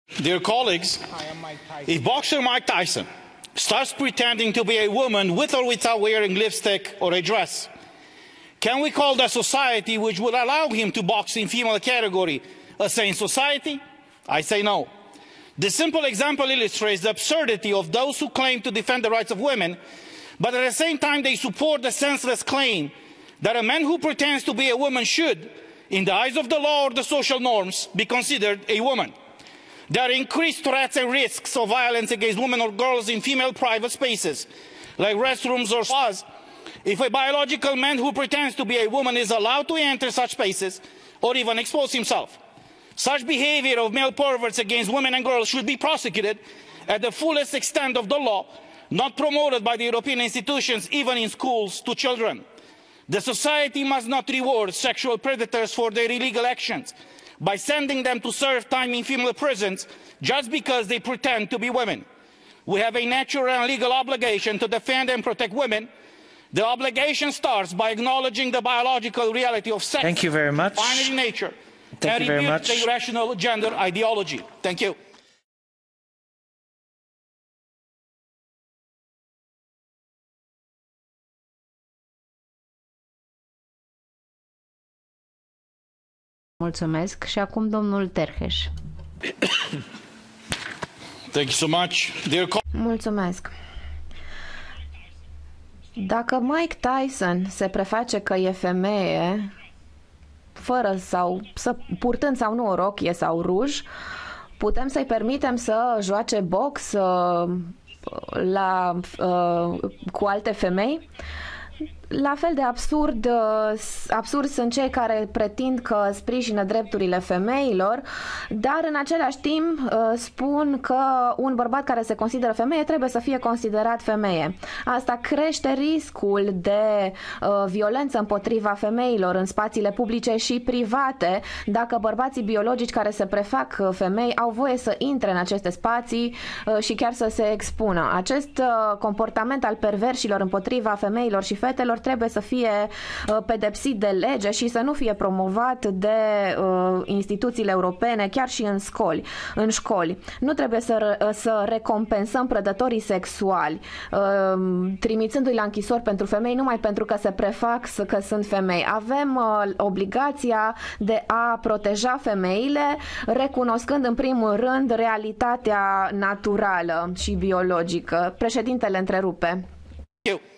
Dear colleagues, if boxer Mike Tyson starts pretending to be a woman with or without wearing lipstick or a dress, can we call the society which would allow him to box in female category a sane society? I say no. This simple example illustrates the absurdity of those who claim to defend the rights of women, but at the same time they support the senseless claim that a man who pretends to be a woman should, in the eyes of the law or the social norms, be considered a woman. There are increased threats and risks of violence against women or girls in female private spaces, like restrooms or spas. If a biological man who pretends to be a woman is allowed to enter such spaces, or even expose himself, such behavior of male perverts against women and girls should be prosecuted at the fullest extent of the law, not promoted by the European institutions, even in schools, to children. The society must not reward sexual predators for their illegal actions by sending them to serve time in female prisons just because they pretend to be women. We have a natural and legal obligation to defend and protect women. The obligation starts by acknowledging the biological reality of sex, Thank you very much. binary nature, Thank you very much. the irrational gender ideology. Thank you. Mulțumesc. Și acum domnul Terheș. Thank you so much. Mulțumesc. Dacă Mike Tyson se preface că e femeie, fără sau purtând sau nu o rochie sau ruj, putem să-i permitem să joace box cu alte femei? La fel de absurd sunt cei care pretind că sprijină drepturile femeilor, dar în același timp spun că un bărbat care se consideră femeie trebuie să fie considerat femeie. Asta crește riscul de violență împotriva femeilor în spațiile publice și private, dacă bărbații biologici care se prefac femei au voie să intre în aceste spații și chiar să se expună. Acest comportament al perverșilor împotriva femeilor și fetelor trebuie să fie pedepsit de lege și să nu fie promovat de instituțiile europene, chiar și în școli. Nu trebuie să recompensăm prădătorii sexuali, trimițându-i la închisori pentru femei numai pentru că se prefac că sunt femei. Avem obligația de a proteja femeile, recunoscând în primul rând realitatea naturală și biologică. Președintele întrerupe. Eu.